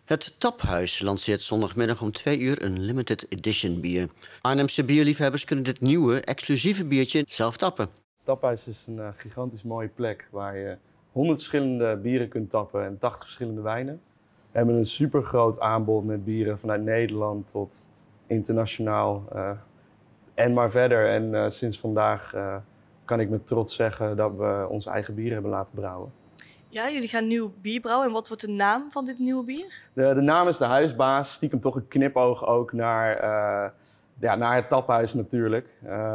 Het Taphuis lanceert zondagmiddag om 2 uur een limited edition bier. Arnhemse bierliefhebbers kunnen dit nieuwe, exclusieve biertje zelf tappen. Taphuis is een gigantisch mooie plek waar je 100 verschillende bieren kunt tappen en 80 verschillende wijnen. We hebben een super groot aanbod met bieren vanuit Nederland tot internationaal en maar verder. En sinds vandaag kan ik met trots zeggen dat we onze eigen bieren hebben laten brouwen. Ja, jullie gaan nieuw bier brouwen. En wat wordt de naam van dit nieuwe bier? De naam is de huisbaas. Stiekem toch een knipoog ook naar het taphuis natuurlijk.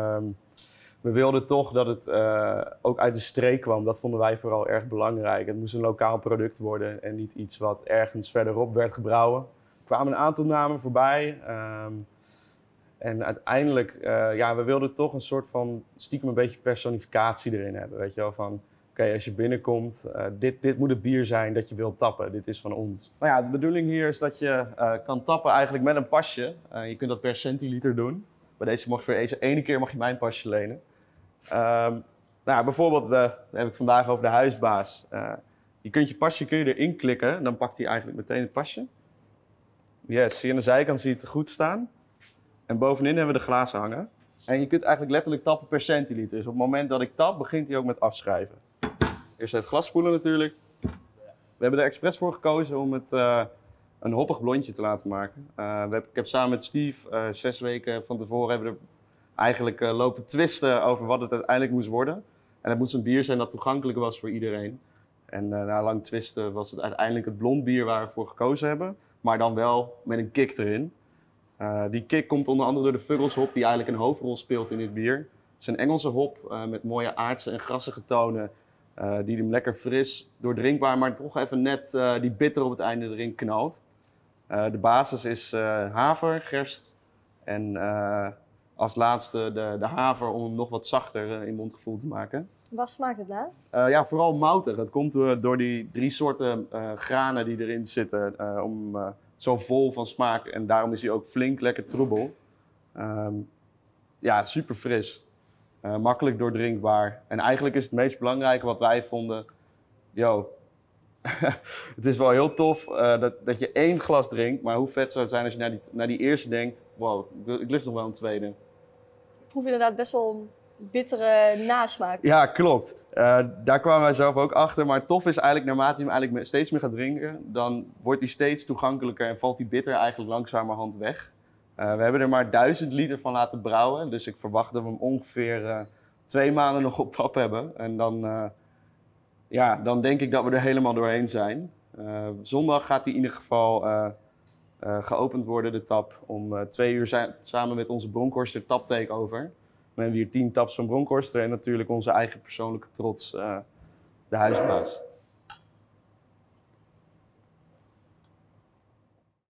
We wilden toch dat het ook uit de streek kwam. Dat vonden wij vooral erg belangrijk. Het moest een lokaal product worden en niet iets wat ergens verderop werd gebrouwen. Er kwamen een aantal namen voorbij. En uiteindelijk, we wilden toch een soort van stiekem een beetje personificatie erin hebben. Weet je wel, van oké, als je binnenkomt, dit moet het bier zijn dat je wilt tappen. Dit is van ons. Nou ja, de bedoeling hier is dat je kan tappen eigenlijk met een pasje. Je kunt dat per centiliter doen. Bij deze ene keer mag je mijn pasje lenen. Bijvoorbeeld, we hebben het vandaag over de huisbaas. Je kunt je pasje erin klikken, dan pakt hij eigenlijk meteen het pasje. Yes, zie je aan de zijkant zie je het goed staan. En bovenin hebben we de glazen hangen. En je kunt eigenlijk letterlijk tappen per centiliter. Dus op het moment dat ik tap, begint hij ook met afschrijven. Eerst het glas spoelen natuurlijk. We hebben er expres voor gekozen om het een hoppig blondje te laten maken. Ik heb samen met Steve 6 weken van tevoren hebben we er eigenlijk lopen twisten over wat het uiteindelijk moest worden. En het moest een bier zijn dat toegankelijk was voor iedereen. En na lang twisten was het uiteindelijk het blond bier waar we voor gekozen hebben. Maar dan wel met een kick erin. Die kick komt onder andere door de Fuggles hop die eigenlijk een hoofdrol speelt in dit bier. Het is een Engelse hop met mooie aardse en grassige tonen. Die hem lekker fris, doordrinkbaar, maar toch even net die bitter op het einde erin knalt. De basis is haver, gerst en als laatste de haver om hem nog wat zachter in mondgevoel te maken. Wat smaakt het naar? Vooral moutig. Het komt door die 3 soorten granen die erin zitten zo vol van smaak. En daarom is hij ook flink lekker troebel. Super fris. Makkelijk doordrinkbaar. En eigenlijk is het meest belangrijke wat wij vonden. Het is wel heel tof dat je 1 glas drinkt. Maar hoe vet zou het zijn als je naar die eerste denkt. Wow, ik lust nog wel een tweede. Ik proef inderdaad best wel een bittere nasmaak. Ja, klopt. Daar kwamen wij zelf ook achter. Maar tof is eigenlijk, naarmate je hem eigenlijk steeds meer gaat drinken, dan wordt hij steeds toegankelijker en valt die bitter eigenlijk langzamerhand weg. We hebben er maar 1000 liter van laten brouwen. Dus ik verwacht dat we hem ongeveer 2 maanden nog op tap hebben. En dan denk ik dat we er helemaal doorheen zijn. Zondag gaat hij in ieder geval geopend worden, de tap. Om 2 uur samen met onze Bronkhorster tap takeover. We hebben hier 10 taps van Bronkhorster en natuurlijk onze eigen persoonlijke trots, de huisbaas.